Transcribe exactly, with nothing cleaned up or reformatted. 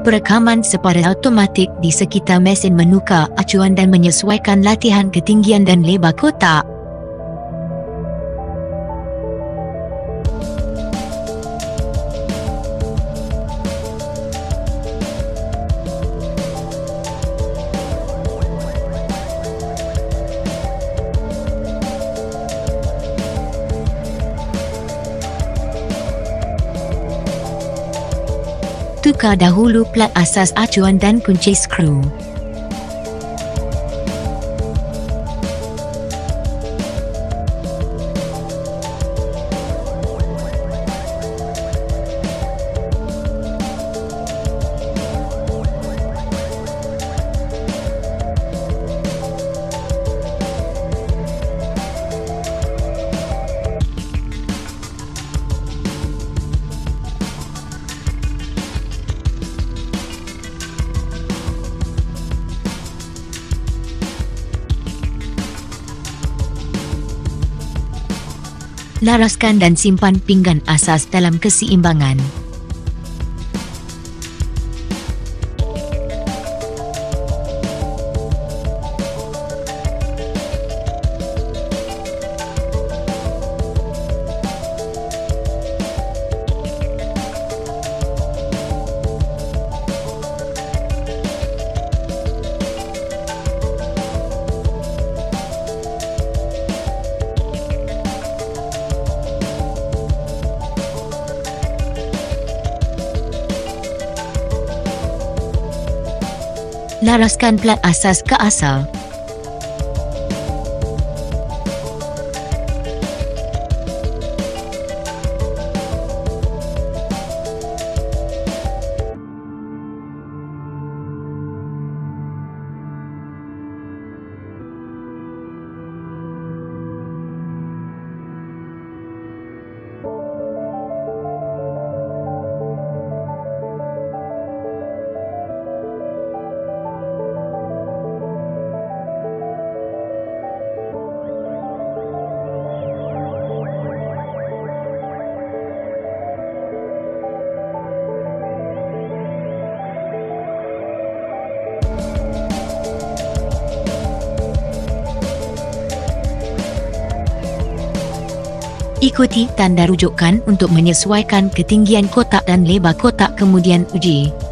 perekaman secara automatik di sekitar mesin menukar acuan dan menyesuaikan latihan ketinggian dan lebar kotak. Tukar dahulu plat asas acuan dan kunci skru. Laraskan dan simpan pinggan asas dalam keseimbangan. Laraskan plat asas ke asal. Ikuti tanda rujukan untuk menyesuaikan ketinggian kotak dan lebar kotak, kemudian uji.